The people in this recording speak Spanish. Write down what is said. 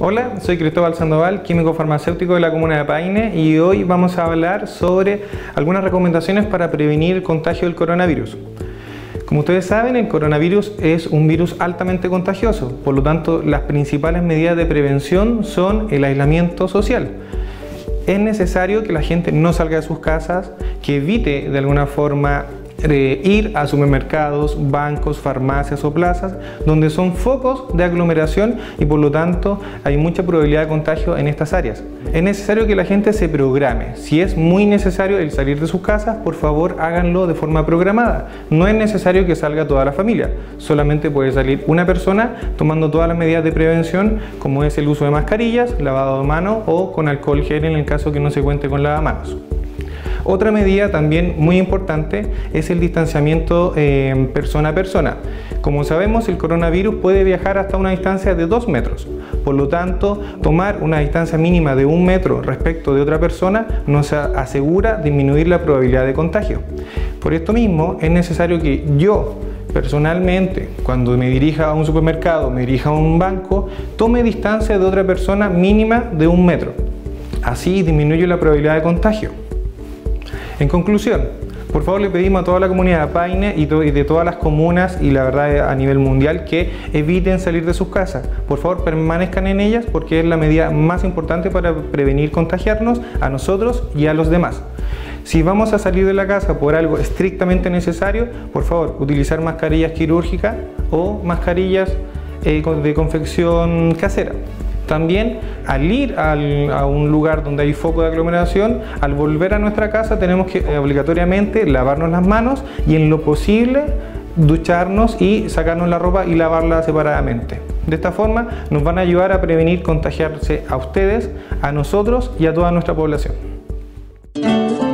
Hola, soy Cristóbal Sandoval, químico farmacéutico de la comuna de Paine, y hoy vamos a hablar sobre algunas recomendaciones para prevenir el contagio del coronavirus. Como ustedes saben, el coronavirus es un virus altamente contagioso, por lo tanto las principales medidas de prevención son el aislamiento social. Es necesario que la gente no salga de sus casas, que evite de alguna forma ir a supermercados, bancos, farmacias o plazas donde son focos de aglomeración y por lo tanto hay mucha probabilidad de contagio en estas áreas. Es necesario que la gente se programe. Si es muy necesario el salir de sus casas, por favor háganlo de forma programada. No es necesario que salga toda la familia, solamente puede salir una persona tomando todas las medidas de prevención, como es el uso de mascarillas, lavado de manos o con alcohol gel en el caso que no se cuente con lavamanos. Otra medida también muy importante es el distanciamiento persona a persona. Como sabemos, el coronavirus puede viajar hasta una distancia de 2 metros. Por lo tanto, tomar una distancia mínima de 1 metro respecto de otra persona nos asegura disminuir la probabilidad de contagio. Por esto mismo, es necesario que yo, personalmente, cuando me dirija a un supermercado, me dirija a un banco, tome distancia de otra persona mínima de 1 metro. Así disminuye la probabilidad de contagio. En conclusión, por favor le pedimos a toda la comunidad de Paine y de todas las comunas y la verdad a nivel mundial que eviten salir de sus casas. Por favor permanezcan en ellas porque es la medida más importante para prevenir contagiarnos a nosotros y a los demás. Si vamos a salir de la casa por algo estrictamente necesario, por favor utilizar mascarillas quirúrgicas o mascarillas de confección casera. También al ir a un lugar donde hay foco de aglomeración, al volver a nuestra casa tenemos que obligatoriamente lavarnos las manos y en lo posible ducharnos y sacarnos la ropa y lavarla separadamente. De esta forma nos van a ayudar a prevenir contagiarse a ustedes, a nosotros y a toda nuestra población.